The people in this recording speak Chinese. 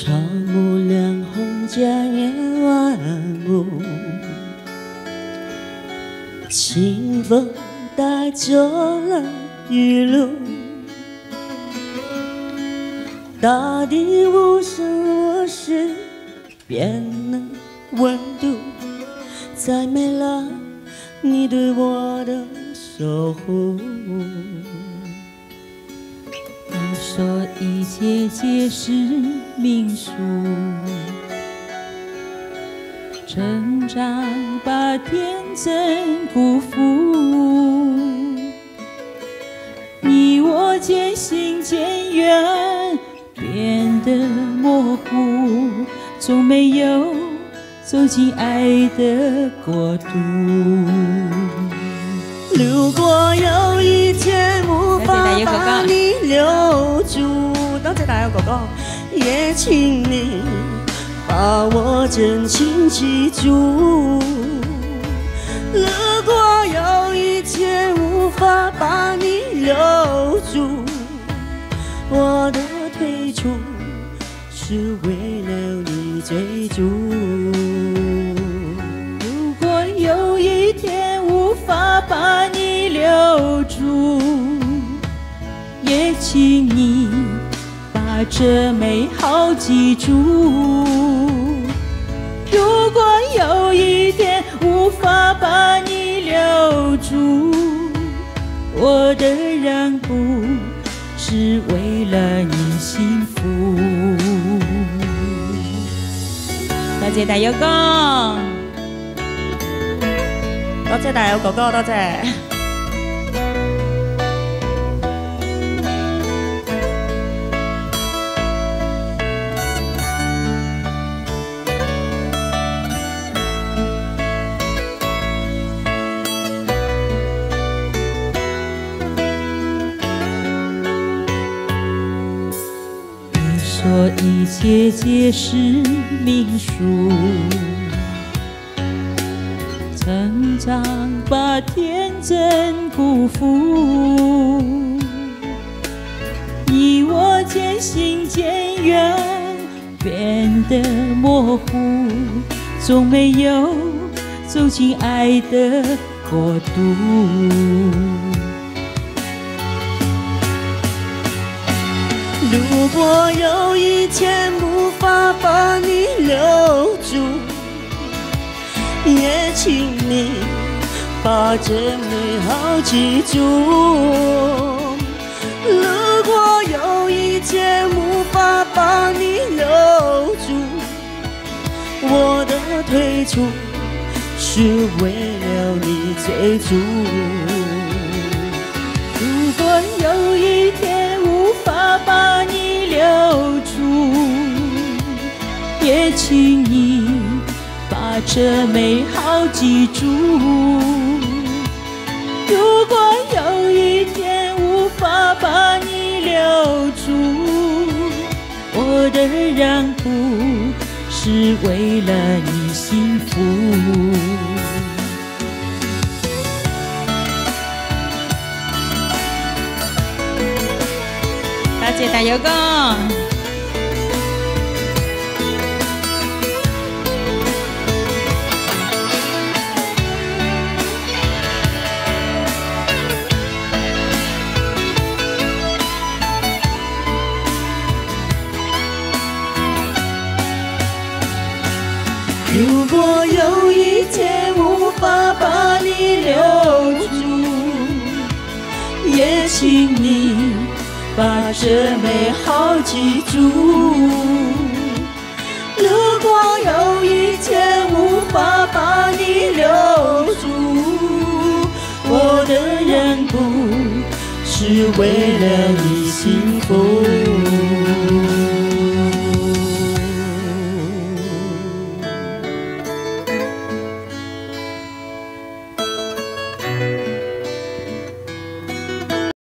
茶木凉红家夜晚雾，清风带走了雨露，大地无声无息变了温度，再没了你对我的守护。 你说一切皆是命数，成长把天真辜负，你我渐行渐远，变得模糊，终没有走进爱的国度。 如果有一天无法把你留住，多謝大友哥哥，也請你把我真情記住。如果有一天無法把你留住，我的退出是為了你追逐。 如果有一天無法把你留住，也請你把這美好記住。如果有一天無法把你留住，我的讓步是為了你幸福。多謝大友哥。 多謝大友哥哥，多謝。 你說一切皆是命數，成長把天真辜負，你我漸行漸遠，變得模糊，終沒有走進愛的國度。 如果有一天無法把你留住，也請你把這美好記住。如果有一天無法把你留住，我的退出是為了你追逐。 如果有一天無法把你留住，也請你把這美好記住。如果有一天無法把你留住，我的讓步是為了你幸福。多謝大友哥。 如果有一天無法把你留住，也請你把這美好記住。如果有一天無法把你留住，我的讓步是為了你幸福。